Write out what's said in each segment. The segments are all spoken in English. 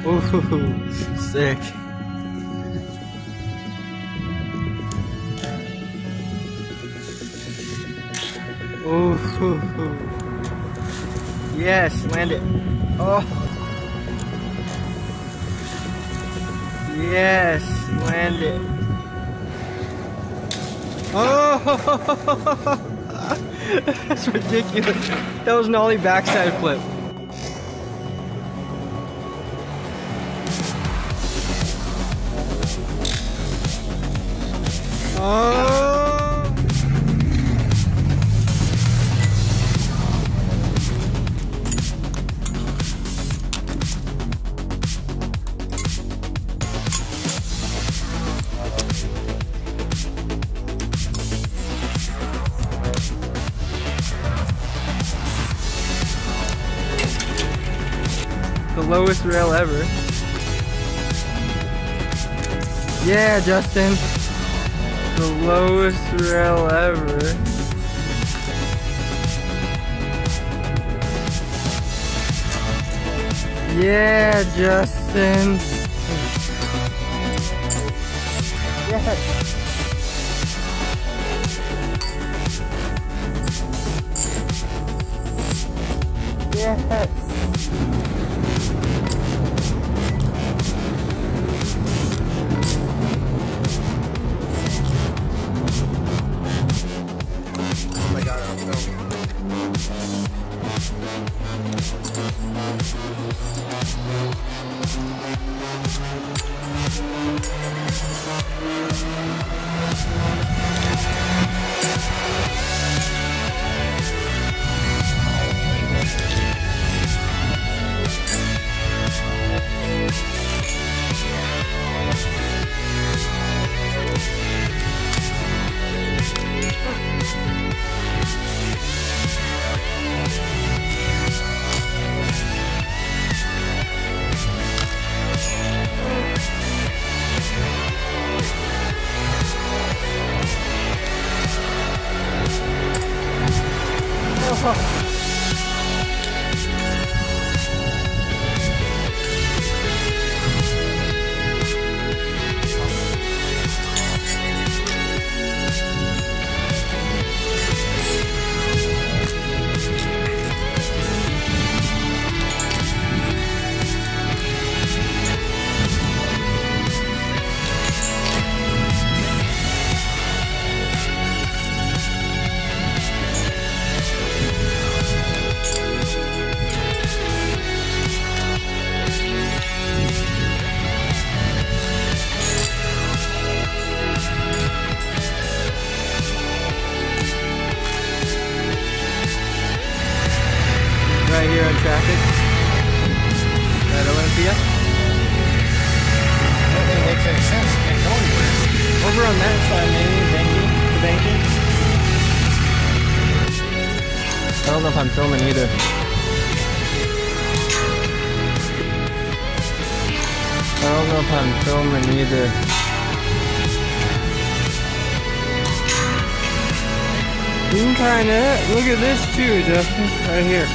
Ooh, sick. Ooh, yes, land it. Oh, yes, land it. Oh, that's ridiculous. That was an ollie backside flip. Oh. The lowest rail ever. Yeah, Justin. The lowest rail ever. Yeah, Justin. Yes. Yes. Right here on traffic at Olympia. That makes any sense. Can't go anywhere. Over on that side, maybe the banking. I don't know if I'm filming either. I don't know if I'm filming either. You can kinda look at this too, Justin, right here.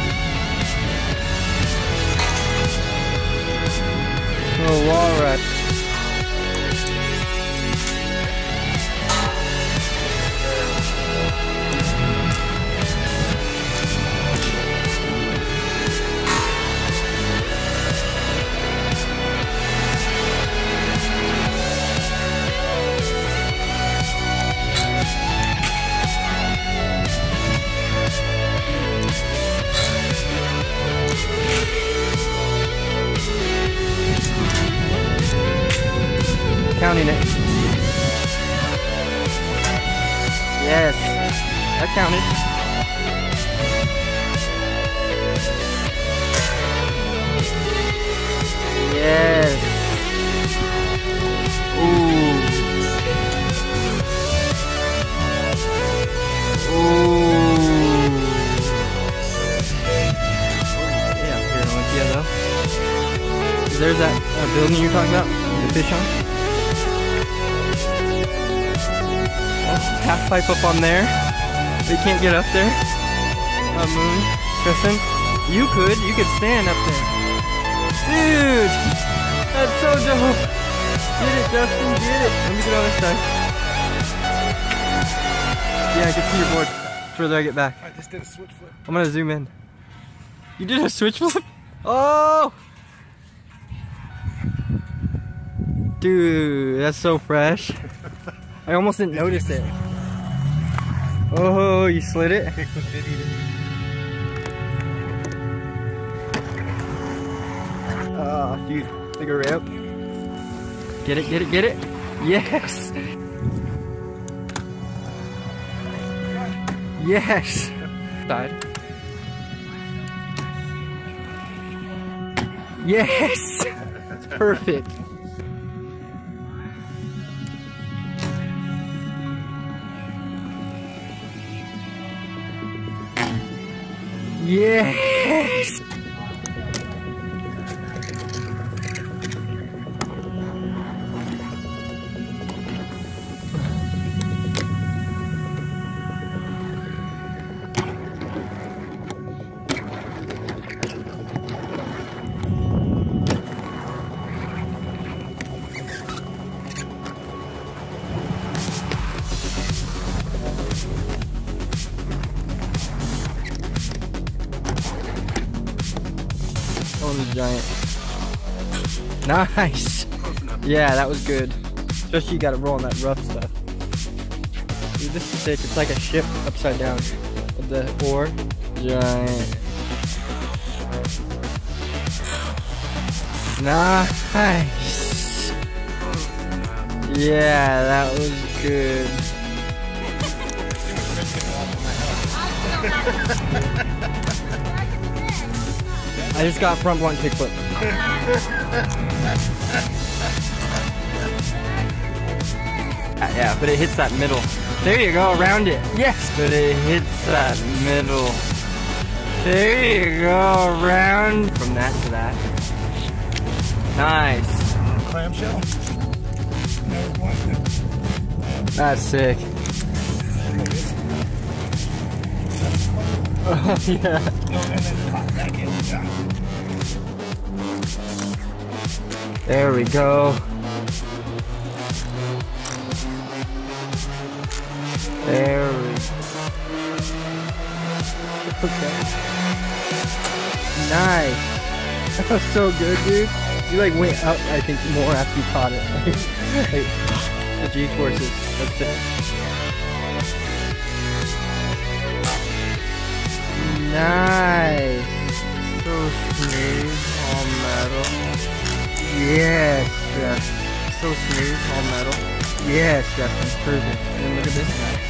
Oh, wall rat. Counting it. Yes, that counted. Yes. Ooh. Ooh. Yeah, here in Olympia though. There's that building you're talking about, the fish on. Half pipe up on there. They can't get up there. Moon, Tristan. You could stand up there. Dude, that's so dope. Get it, Justin, get it. Let me get on this side. Yeah, I can see your board. Further I get back. I just did a switch flip. I'm gonna zoom in. You did a switch flip? Oh! Dude, that's so fresh. I almost didn't notice it. Oh, you slid it? Oh, dude, bigger rail. Get it, get it, get it. Yes! Yes! Side. Yes! It's perfect. Yes! Oh, the giant. Nice! Yeah, that was good. Especially you gotta roll on that rough stuff. Dude, this is sick. It's like a ship upside down with the oar. Giant. Nice! Yeah, that was good. I just got front blunt kickflip. Yeah, but it hits that middle. There you go, around it. Yes, but it hits that middle. There you go, around. From that to that. Nice. Clamshell. That's sick. Oh, yeah. There we go. There we go. Okay. Nice. That was so good, dude. You like went up, I think, more after you caught it. Like, the G-forces. That's it. Nice. So smooth, all metal. Yes, Justin. So smooth, all metal. Yes, Justin. Perfect. And then look at this guy.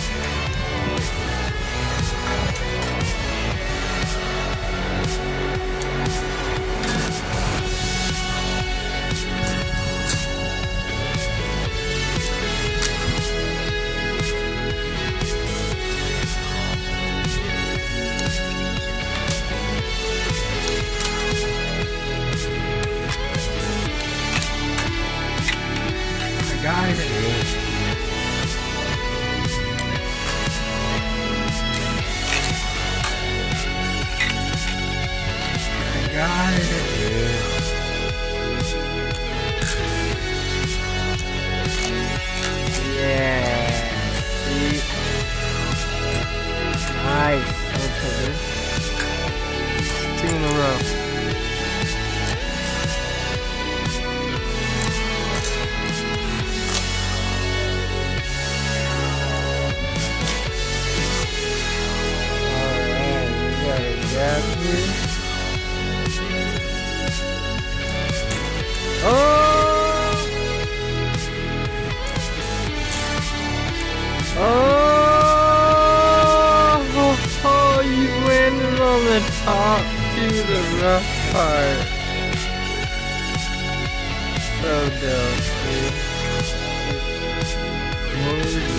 Got it. Got it. Yeah. See? Nice. Okay. 2 in a row. Oh! Oh, you landed on the top to the rough part. So dope, dude.